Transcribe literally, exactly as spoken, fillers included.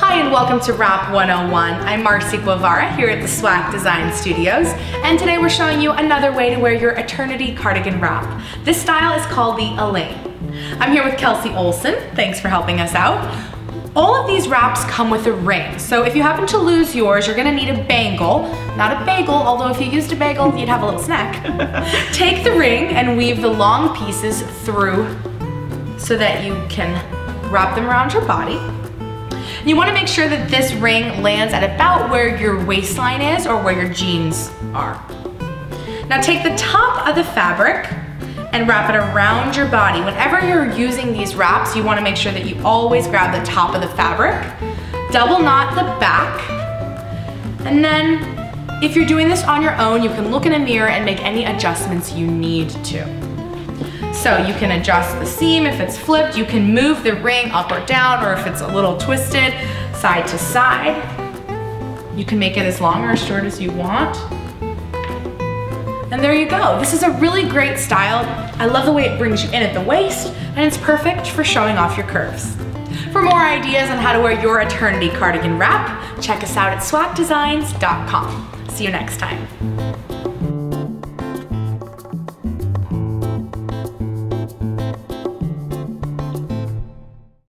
Hi and welcome to Wrap one oh one. I'm Marcy Guevara here at the Swag Design Studios, and today we're showing you another way to wear your Eternity cardigan wrap. This style is called the Elaine. I'm here with Kelsey Olson. Thanks for helping us out. All of these wraps come with a ring, so if you happen to lose yours, you're gonna need a bangle, not a bagel, although if you used a bagel, you'd have a little snack. Take the ring and weave the long pieces through so that you can wrap them around your body. You want to make sure that this ring lands at about where your waistline is or where your jeans are. Now take the top of the fabric and wrap it around your body. Whenever you're using these wraps, you want to make sure that you always grab the top of the fabric, double knot the back, and then if you're doing this on your own, you can look in a mirror and make any adjustments you need to. So you can adjust the seam if it's flipped, you can move the ring up or down, or if it's a little twisted, side to side. You can make it as long or as short as you want. And there you go. This is a really great style. I love the way it brings you in at the waist, and it's perfect for showing off your curves. For more ideas on how to wear your Eternity cardigan wrap, check us out at swag designs dot com. See you next time.